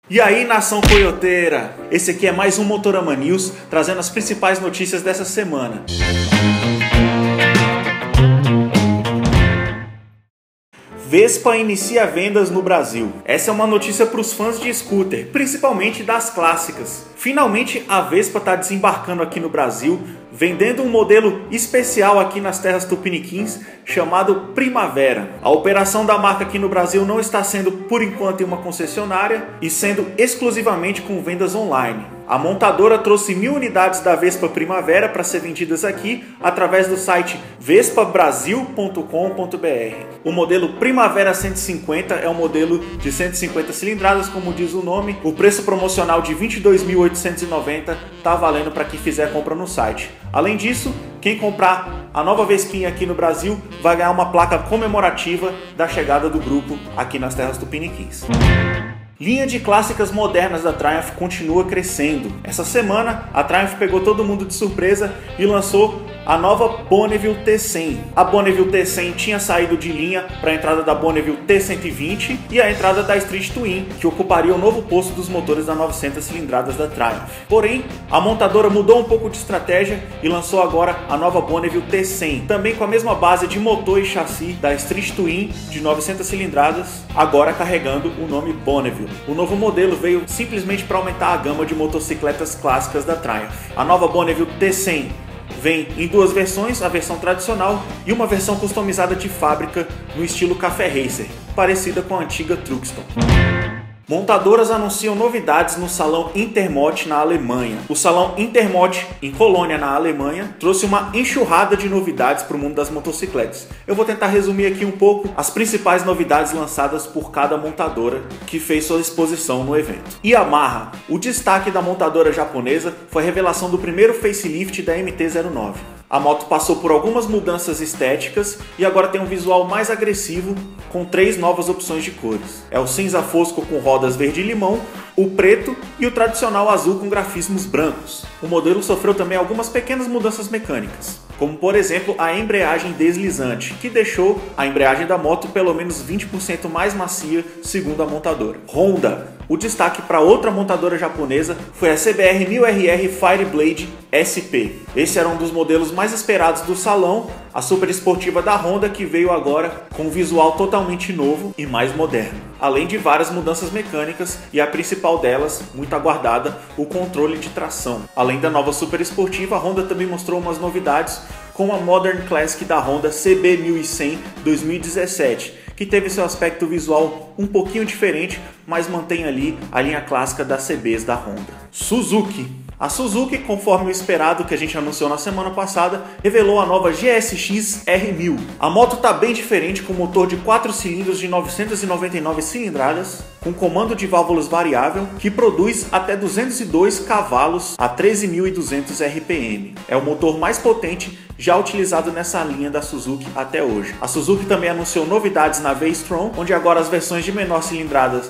E aí, nação coioteira! Esse aqui é mais um Motorama News, trazendo as principais notícias dessa semana. Vespa inicia vendas no Brasil. Essa é uma notícia para os fãs de scooter, principalmente das clássicas. Finalmente a Vespa está desembarcando aqui no Brasil, vendendo um modelo especial aqui nas terras tupiniquins, chamado Primavera. A operação da marca aqui no Brasil não está sendo, por enquanto, em uma concessionária e sendo exclusivamente com vendas online. A montadora trouxe 1000 unidades da Vespa Primavera para ser vendidas aqui através do site vespabrasil.com.br. O modelo Primavera 150 é um modelo de 150 cilindradas, como diz o nome. O preço promocional de R$ 22.890 está valendo para quem fizer a compra no site. Além disso, quem comprar a nova Vespinha aqui no Brasil vai ganhar uma placa comemorativa da chegada do grupo aqui nas terras tupiniquins. Linha de clássicas modernas da Triumph continua crescendo. Essa semana, a Triumph pegou todo mundo de surpresa e lançou a nova Bonneville T100. A Bonneville T100 tinha saído de linha para a entrada da Bonneville T120 e a entrada da Street Twin, que ocuparia o novo posto dos motores da 900 cilindradas da Triumph. Porém, a montadora mudou um pouco de estratégia e lançou agora a nova Bonneville T100, também com a mesma base de motor e chassi da Street Twin de 900 cilindradas, agora carregando o nome Bonneville. O novo modelo veio simplesmente para aumentar a gama de motocicletas clássicas da Triumph. A nova Bonneville T100 vem em duas versões, a versão tradicional e uma versão customizada de fábrica no estilo Café Racer, parecida com a antiga Truxton. Montadoras anunciam novidades no Salão Intermot na Alemanha. O Salão Intermot em Colônia, na Alemanha, trouxe uma enxurrada de novidades para o mundo das motocicletas. Eu vou tentar resumir aqui um pouco as principais novidades lançadas por cada montadora que fez sua exposição no evento. Yamaha. O destaque da montadora japonesa foi a revelação do primeiro facelift da MT-09. A moto passou por algumas mudanças estéticas e agora tem um visual mais agressivo, com 3 novas opções de cores. É o cinza fosco com rodas verde e limão, o preto e o tradicional azul com grafismos brancos. O modelo sofreu também algumas pequenas mudanças mecânicas, como por exemplo a embreagem deslizante, que deixou a embreagem da moto pelo menos 20% mais macia, segundo a montadora. Honda. O destaque para outra montadora japonesa foi a CBR 1000RR Fireblade SP. Esse era um dos modelos mais esperados do salão, a super esportiva da Honda, que veio agora com um visual totalmente novo e mais moderno, além de várias mudanças mecânicas e a principal delas, muito aguardada, o controle de tração. Além da nova super esportiva, a Honda também mostrou umas novidades com a Modern Classic da Honda CB1100 2017, que teve seu aspecto visual um pouquinho diferente, mas mantém ali a linha clássica das CBs da Honda. Suzuki. A Suzuki, conforme o esperado que a gente anunciou na semana passada, revelou a nova GSX R1000. A moto está bem diferente, com motor de 4 cilindros de 999 cilindradas, com comando de válvulas variável, que produz até 202 cavalos a 13.200 RPM. É o motor mais potente já utilizado nessa linha da Suzuki até hoje. A Suzuki também anunciou novidades na V-Strom, onde agora as versões de menor cilindradas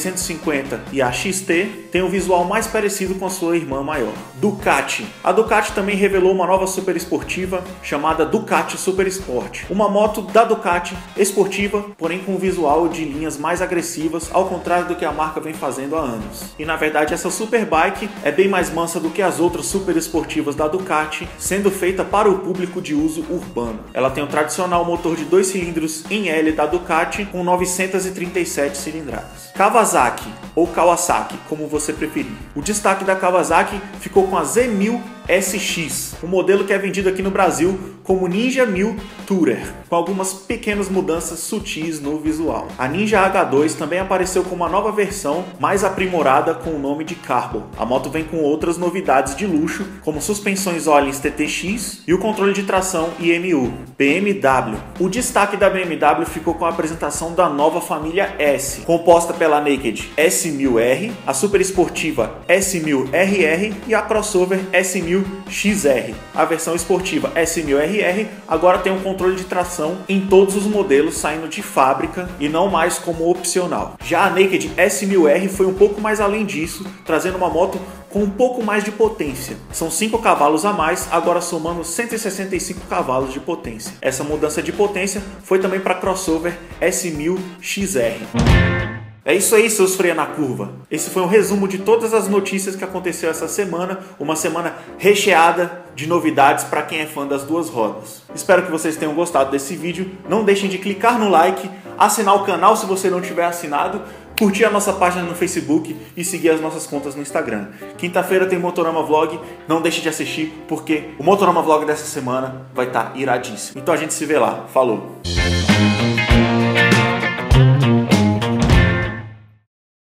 650 e a XT têm um visual mais parecido com a sua irmã maior. Ducati. A Ducati também revelou uma nova super esportiva chamada Ducati Super Sport. Uma moto da Ducati esportiva, porém com um visual de linhas mais agressivas, ao contrário do que a marca vem fazendo há anos. E na verdade essa Superbike é bem mais mansa do que as outras super esportivas da Ducati, sendo feita para o público de uso urbano. Ela tem o tradicional motor de 2 cilindros em L da Ducati com 937 cilindradas. Kawasaki, ou Kawasaki, como você preferir. O destaque da Kawasaki ficou com a Z1000 SX, um modelo que é vendido aqui no Brasil como Ninja 1000 Tourer, com algumas pequenas mudanças sutis no visual. A Ninja H2 também apareceu com uma nova versão mais aprimorada com o nome de Carbo. A moto vem com outras novidades de luxo, como suspensões Öhlins TTX e o controle de tração IMU. BMW. O destaque da BMW ficou com a apresentação da nova família S, composta pela Naked S1000R, a super esportiva S1000RR e a crossover S1000XR. A versão esportiva S1000RR agora tem um controle de tração em todos os modelos saindo de fábrica e não mais como opcional. Já a Naked S1000R foi um pouco mais além disso, trazendo uma moto com um pouco mais de potência. São 5 cavalos a mais, agora somando 165 cavalos de potência. Essa mudança de potência foi também para a crossover S1000XR. É isso aí, seus freia na curva. Esse foi um resumo de todas as notícias que aconteceu essa semana. Uma semana recheada de novidades para quem é fã das duas rodas. Espero que vocês tenham gostado desse vídeo. Não deixem de clicar no like, assinar o canal se você não tiver assinado, curtir a nossa página no Facebook e seguir as nossas contas no Instagram. Quinta-feira tem Motorama Vlog, não deixe de assistir porque o Motorama Vlog dessa semana vai estar iradíssimo. Então a gente se vê lá. Falou!